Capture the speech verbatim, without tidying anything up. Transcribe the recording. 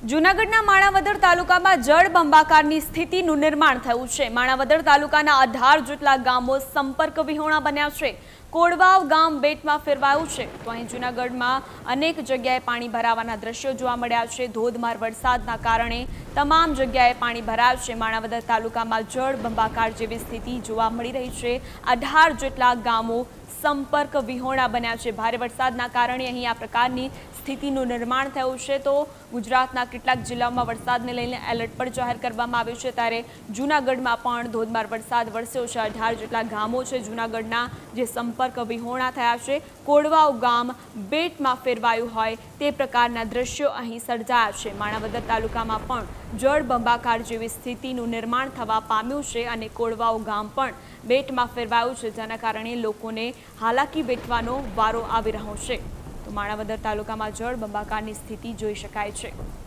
જૂનાગઢના માણાવદર તાલુકામાં જળબંબાકારની સ્થિતિનું નિર્માણ થયું છે। માણાવદર તાલુકાના અઢાર જેટલા ગામો સંપર્ક વિહોણા બન્યા છે। કોડવાવ ગામ બેટમાં ફેરવાયું છે તો અહીં જૂનાગઢમાં અનેક જગ્યાએ પાણી ભરાવાના દ્રશ્યો જોવા મળ્યા છે। ધોધમાર વરસાદના કારણે તમામ જગ્યાએ પાણી ભરાયું છે। માણાવદર તાલુકામાં જળબંબાકાર જેવી સ્થિતિ જોવા મળી રહી છે। અઢાર જેટલા ગામો સંપર્ક વિહોણા બન્યા છે। ભારે વરસાદના કારણે અહીં આ પ્રકારની સ્થિતિનું નિર્માણ થયું છે। તો ગુજરાતના કેટલાક જિલ્લાઓમાં વરસાદને લઈને એલર્ટ પણ જાહેર કરવામાં આવ્યું છે, ત્યારે જૂનાગઢમાં પણ ધોધમાર વરસાદ વરસ્યો છે। અઢાર જેટલા ગામો છે જૂનાગઢના જે સંપર્ક વિહોણા થયા છે। કોડવાવ ગામ બેટમાં ફેરવાયું હોય તે પ્રકારના દ્રશ્યો અહીં સર્જાયા છે। માણાવદર તાલુકામાં પણ જળબંબાકાર જેવી સ્થિતિનું નિર્માણ થવા પામ્યું છે અને કોડવાવ ગામ પણ બેટમાં ફેરવાયું છે, જેના કારણે લોકોને હાલાકી વેઠવાનો વારો આવી રહ્યો છે। તો માણાવદર તાલુકામાં જળબંબાકારની સ્થિતિ જોઈ શકાય છે।